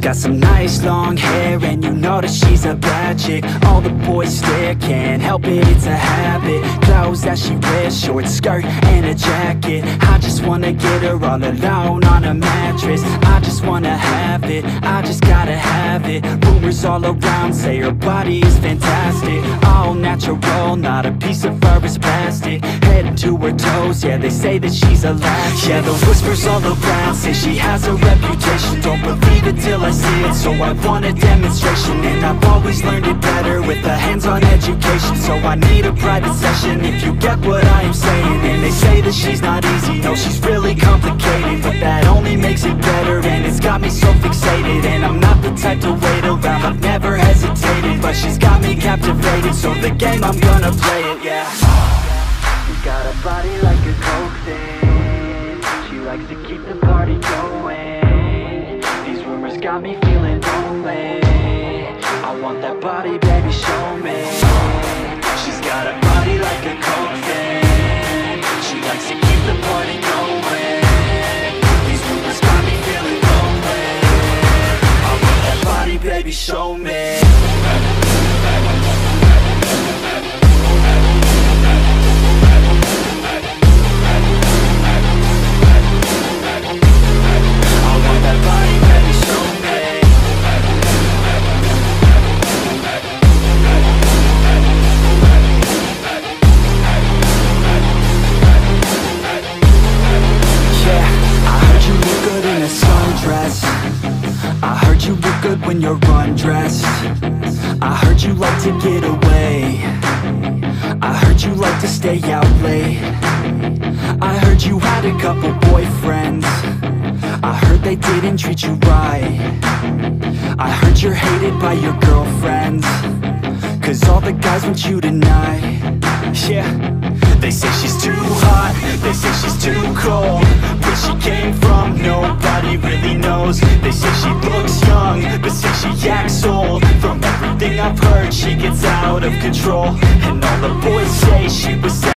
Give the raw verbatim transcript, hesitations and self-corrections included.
got some nice long hair, and you know that she's a bad chick. All the boys stare, can't help it, it's a habit. Clothes that she wears, short skirt and a jacket. I just wanna get her all alone on a mattress. I just wanna have it, I just gotta have it. Rumors all around say her body is fantastic. All natural, not a piece of fur is plastic. Head to her toes, yeah, they say that she's a latch. Yeah, the whispers all around say she has a reputation. Don't believe it till I see it, so I want a demonstration. And I've always learned it better with a hands-on education. So I need a private session if you get what I am saying. And they say that she's not easy, no, she's really complicated. But that only makes it better, and it's got me so fixated. And I'm not the type to wait around, I've never hesitated. But she's got me captivated, so the game, I'm gonna play it, yeah. She's got a body like a coke thing. She likes to keep the party going. These rumors got me feeling lonely. I want that body, baby, show me. She's got a body like a coke thing. She likes to keep the party going. These rumors got me feeling lonely. I want that body, baby, show me. I heard you look good when you're undressed. I heard you like to get away. I heard you like to stay out late. I heard you had a couple boyfriends. I heard they didn't treat you right. I heard you're hated by your girlfriends, cause all the guys want you tonight. Yeah, they say she's too hot, they say she's too cold. Where she came from, nobody really knows. They say she looks young, but say she acts old. From everything I've heard, she gets out of control. And all the boys say she was